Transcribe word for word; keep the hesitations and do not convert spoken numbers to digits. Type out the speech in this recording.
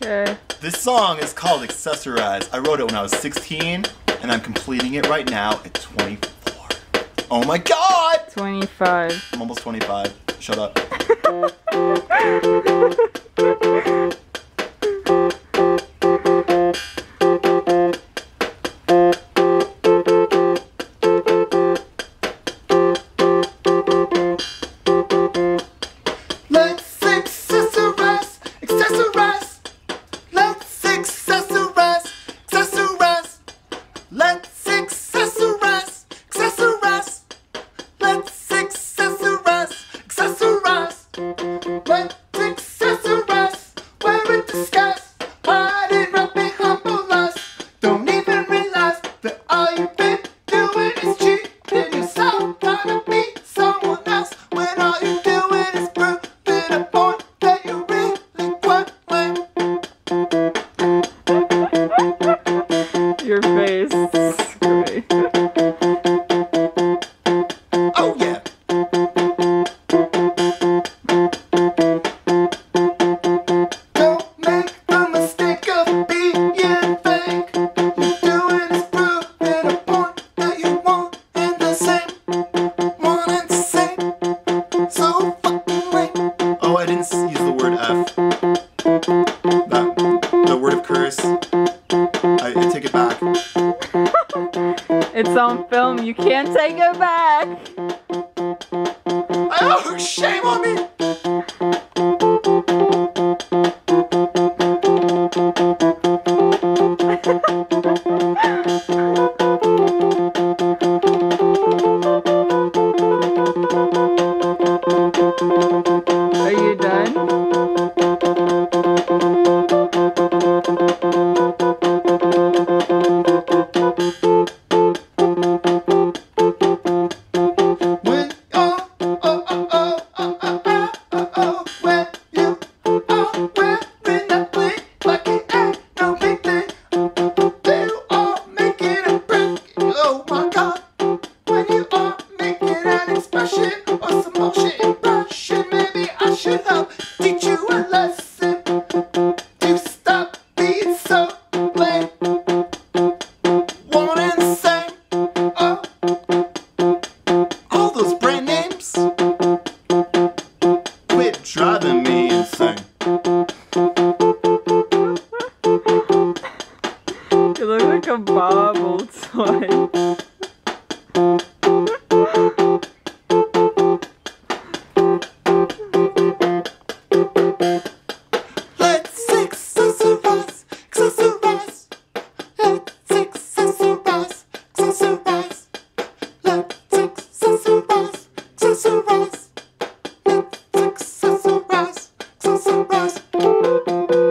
Okay. This song is called Accessorize. I wrote it when I was sixteen, and I'm completing it right now at twenty-four. Oh my god! twenty-five. I'm almost twenty-five. Shut up. Let's accessorize, accessorize. Let's accessorize, accessorize. Let's accessorize, accessorize. Let's accessorize, accessorize. Let's accessorize. Wear it disguise. Hide it right behind the lies. Don't even realize that all you've been doing is cheating yourself. Trying to be someone else when all you're doing is proving a point that you really quite lame. Your face is great. Oh yeah. Don't make the mistake of being fake. You're doing is proving a point that you want and the same. One and the same. So fucking lame. Oh, I didn't use the word F. That, the word of curse. I, I take it back. It's on film. You can't take it back. Oh, shame on me! Are you done? When oh oh oh oh oh oh oh oh oh when you are wearing that bling like it ain't no big thing, you are making a break. Oh my god, when you are making an expression or some motion impression, maybe I should help teach you a lesson to stop being so lame. One and the same. Oh. All those brand names quit driving me insane. You look like a bobble toy. Let's accessorize, accessorize. Let's accessorize, accessorize. Let's accessorize, accessorize. Let's accessorize, accessorize.